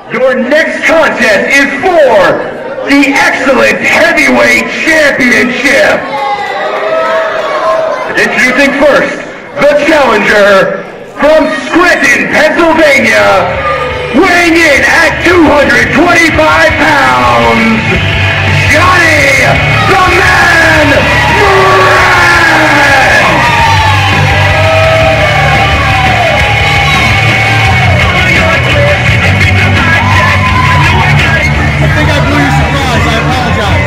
Your next contest is for the Excellent Heavyweight Championship. Introducing first, the challenger from Scranton, Pennsylvania, weighing in at 225 pounds, Johnny the Man Moran! I think I blew your surprise. I apologize.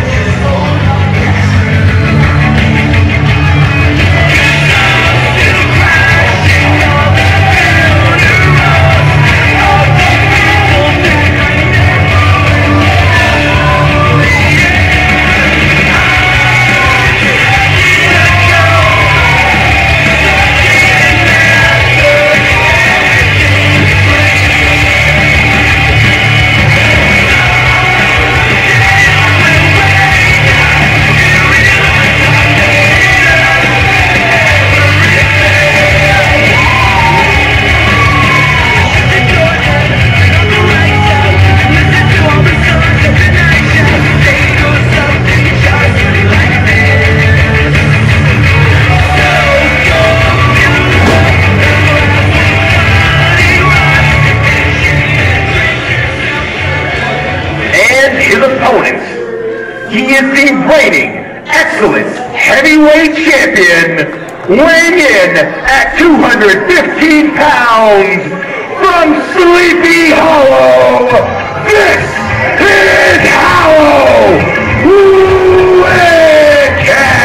He is the reigning Excellent Heavyweight Champion, weighing in at 215 pounds, from Sleepy Hollow, this is Hallowicked!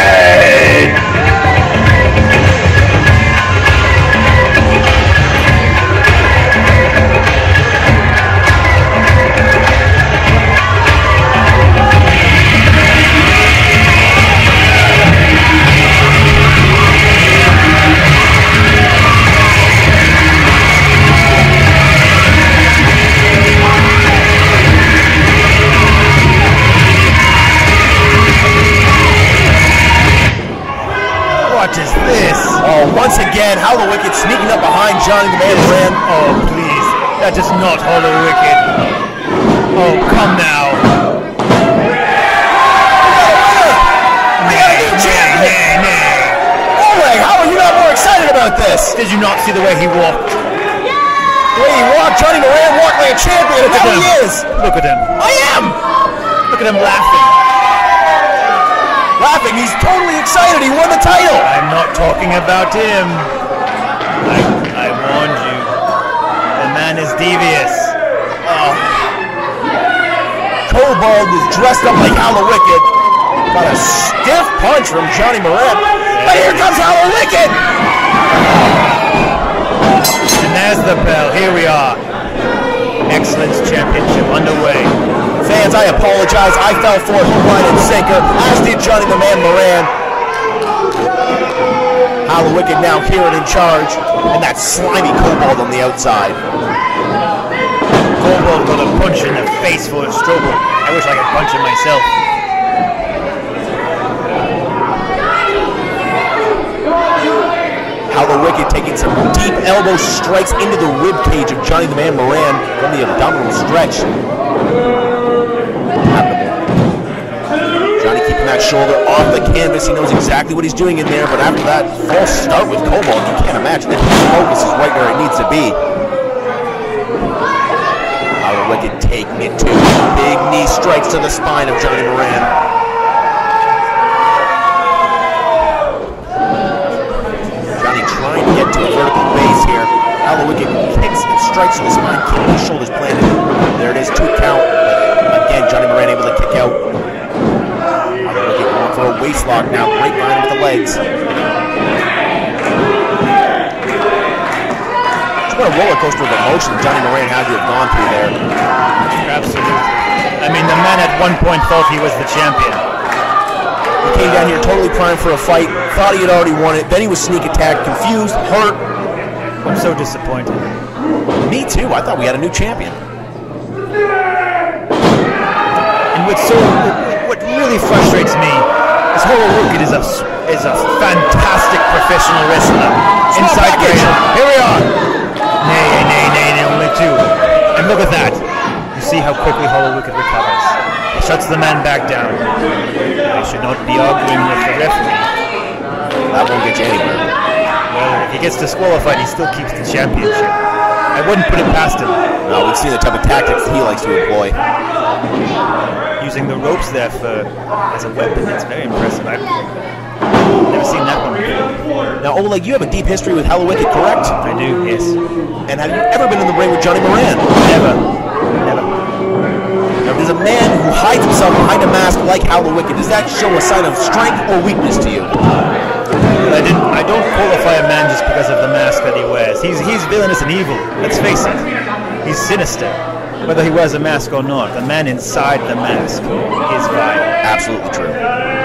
What is this? Oh, once again, Hallowicked sneaking up behind Johnny the Man Moran. Oh, please. That is not Hallowicked. Oh, come now. We got a new champion! Oleg, how are you not more excited about this? Did you not see the way he walked? The way he walked, Johnny Moran walked like a champion. That's how he is. Look at him. I am! Look at him laughing. Laughing, he's totally excited. He won the title. I'm not talking about him. I warned you. The man is devious. Oh. Kobold was dressed up like Hallowicked. Got a stiff punch from Johnny Moran. But here comes Hallowicked! And there's the bell. Here we are. Excellence Championship underway. Fans, I apologize. I fell for it, hook, line, and sinker, as did Johnny the Man Moran. Hallowicked now here and in charge, and that slimy Kobold on the outside. Kobold got a punch in the face for a struggle. I wish I could punch him myself. Hallowicked taking some deep elbow strikes into the rib cage of Johnny the Man Moran from the abdominal stretch. Johnny keeping that shoulder off the canvas. He knows exactly what he's doing in there, but after that false start with Kobold, you can't imagine that his focus is right where it needs to be. Hallowicked taking it to big knee strikes to the spine of Johnny Moran. Johnny trying to get to a vertical base here. Hallowicked kicks and strikes to the spine, keeping his shoulders planted. There it is, 2 count. Again, Johnny Moran able to kick out. Hallowicked going for a waist lock now, grapevine with the legs. What a roller coaster of emotion Johnny Moran had to have gone through there. Absolutely. I mean, the man at one point thought he was the champion. He came down here totally primed for a fight, thought he had already won it, then he was sneak attacked, confused, hurt. I'm so disappointed. Me too, I thought we had a new champion. And what really frustrates me is Hallowicked is a fantastic professional wrestler. Inside package. Here we are. Nay, only 2. And look at that. You see how quickly Hallowicked recovers. He shuts the man back down. I should not be arguing with the referee. That won't get you anywhere. Well, if he gets disqualified, he still keeps the championship. I wouldn't put it past him. No, we've seen the type of tactics that he likes to employ. Using the ropes there as a weapon, it's very impressive. I've never seen that one before. Now, Oleg, you have a deep history with Hallowicked, correct? I do, yes. And have you ever been in the ring with Johnny Moran? Never. Never. Now, does a man who hides himself behind a mask like Hallowicked, does that show a sign of strength or weakness to you? I don't qualify a man just because of the mask that he wears. He's villainous and evil. Let's face it. He's sinister. Whether he wears a mask or not, the man inside the mask is vile. Absolutely true.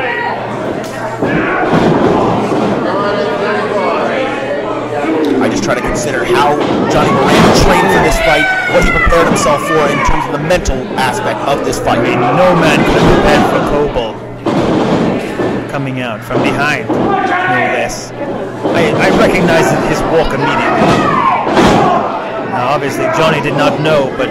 I just try to consider how Johnny Moran trained for this fight, what he prepared himself for in terms of the mental aspect of this fight. I mean, no man could have prepared for Cobalt coming out from behind, no less. I recognized his walk immediately. Now, obviously, Johnny did not know, but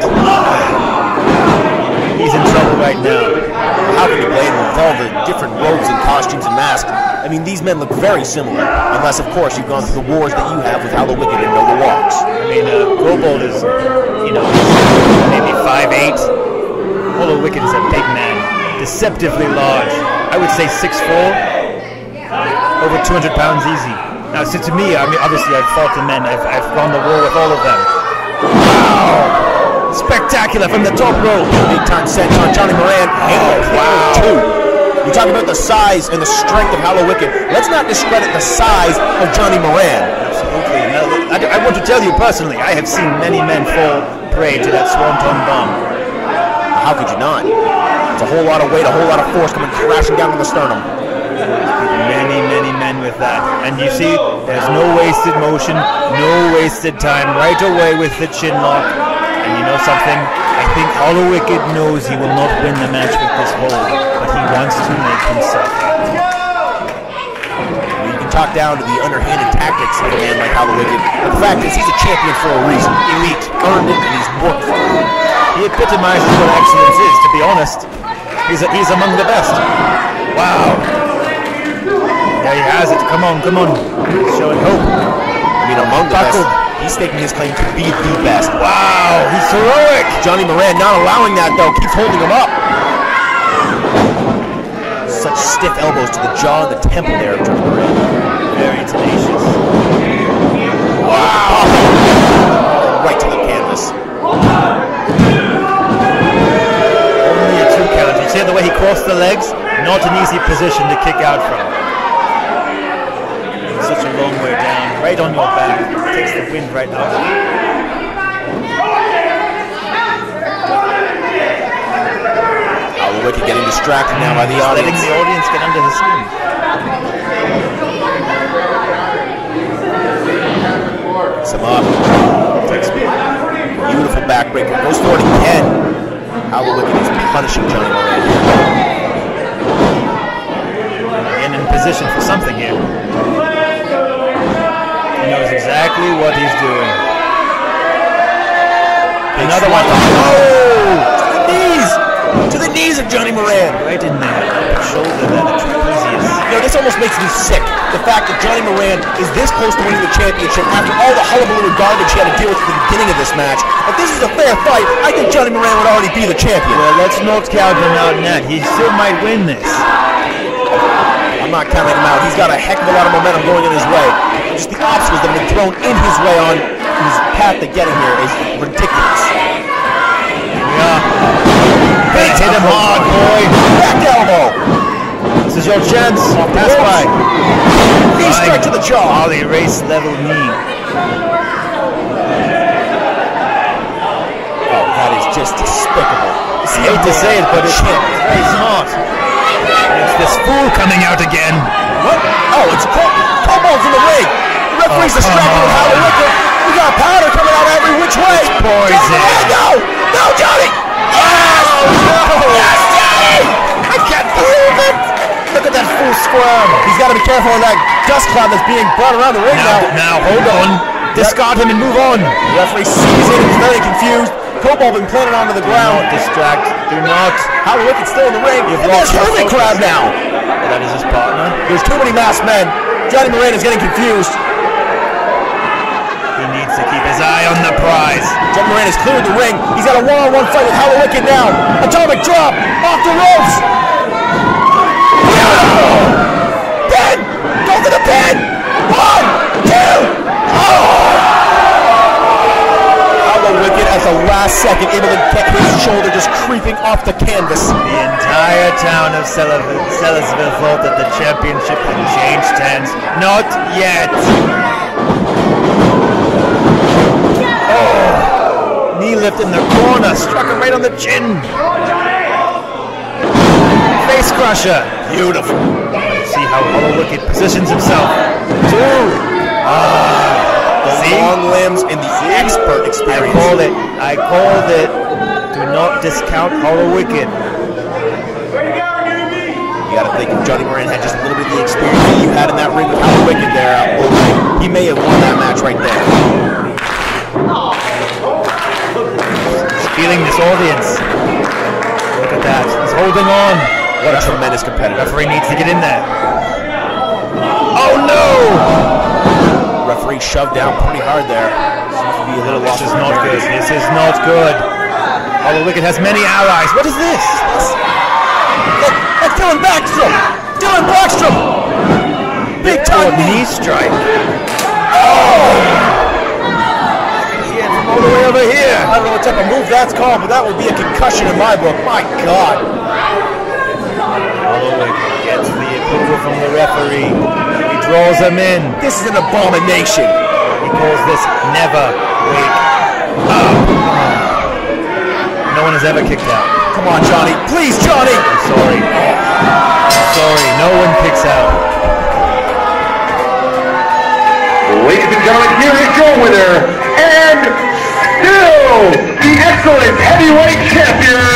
he's in trouble right now. How can you blame him with all the different robes and costumes and masks? I mean, these men look very similar, unless, of course, you've gone through the wars that you have with Hallowicked and know the walks. I mean, Cobalt is, maybe 5'8". Hallowicked is a big man, deceptively large. I would say 6'4", over 200 pounds easy. Now, so to me, I mean, obviously, I've fought the men. I've gone to war with all of them. Wow! Spectacular from the top rope. Big time set on Johnny Moran. Wow! Two. You talk about the size and the strength of Hallowicked. Let's not discredit the size of Johnny Moran. Absolutely. Now, I want to tell you personally, I have seen many men fall prey to that swanton bomb. How could you not? It's a whole lot of weight, a whole lot of force coming crashing down to the sternum. Many, many men with that. And you see, there's no wasted motion, no wasted time. Right away with the chin lock. And you know something? I think Hallowicked knows he will not win the match with this hold, but he wants to make himself happy. You can talk down to the underhanded tactics of a man like Hallowicked, but the fact is he's a champion for a reason. Elite, earned it, and he's worked for it. He epitomizes what excellence is, to be honest. He's among the best. Wow. There he has it. Come on, come on. He's showing hope. I mean, among the best. He's staking his claim to be the best. Wow, he's heroic. Johnny Moran not allowing that, though. Keeps holding him up. Such stiff elbows to the jaw and the temple there of Johnny Moran. Very tenacious. Wow. Right to the canvas. Only a 2 count. You see the way he crossed the legs? Not an easy position to kick out from. Such a long way down, right on your back. Takes the wind right out of you. Hallowicked getting distracted now by the audience. Letting the audience get under his skin. Picks him up. Takes beautiful backbreaker. Goes for it again. Hallowicked is punishing Johnny Moran. Again in position for something here. He knows exactly what he's doing. Another one. Oh! To the knees of Johnny Moran. Right in there. Shoulder there, the trapezius. You know, this almost makes me sick. The fact that Johnny Moran is this close to winning the championship after all the hullabaloo garbage he had to deal with at the beginning of this match. If this is a fair fight, I think Johnny Moran would already be the champion. Well, let's not count him out yet. He still might win this. I'm not counting him out. He's got a heck of a lot of momentum going in his way. Just the obstacles that have been thrown in his way on his path to getting here is ridiculous. Yeah. Hit him hard, boy. Back elbow. This is your chance. Pass by. Knee straight to the jaw. Ollie race level knee. Oh, that is just despicable. I hate to say it, but it's very smart. It's this fool coming out again. What? Oh, it's Cobalt's in the ring. The referee's distracted with Hallowicked. We got powder coming out every which way. Poison. No! No, Johnny! Yes! Yes, Johnny! I can't believe it! Look at that fool squirm. He's got to be careful of that dust cloud that's being brought around the ring now. Now, hold on. Discard him and move on. The referee sees it and is very confused. cobalt implanted onto the ground. Do not distract. Do not. Hallowicked still in the ring. You've And there's lost Hermit your Crab focus. now. Oh, that is his partner. There's too many masked men. Johnny Moran is getting confused. He needs to keep his eye on the prize. Johnny Moran has cleared the ring. He's got a one-on-one fight with Hallowicked now. Atomic drop off the ropes. Beautiful. Pin. Go for the pin. 1, 2. Hallowicked at the last second able to get his shoulder just creeping off the canvas. The entire town of Sellersville thought that the championship had changed hands. Not yet. Oh, knee lift in the corner, struck him right on the chin. Face crusher. Beautiful. See how Hallowicked positions himself. 2. The long limbs and the expert experience. I called it. Do not discount Hallowicked. You got to think if Johnny Moran had just a little bit of the experience that you had in that ring with Hallowicked there, he may have won that match right there. He's feeling this audience. Look at that. He's holding on. What a tremendous competitor. Referee needs to get in there. Oh no! Referee shoved down pretty hard there. Seems to be a little lost. This is not good. This is not good. Hallowicked has many allies. What is this? That's Dylan Backstrom! Dylan Backstrom! Big time knee strike. Oh! From all the way over here. I don't know what type of move that's called, but that would be a concussion in my book. My God. Hallowicked gets the approval from the referee. He draws him in. This is an abomination. He calls this never wake up. No one has ever kicked out. Come on, Johnny. Please, Johnny! I'm sorry. I'm sorry. No one kicks out. Ladies and gentlemen, here is your winner, and still the excellent heavyweight champion,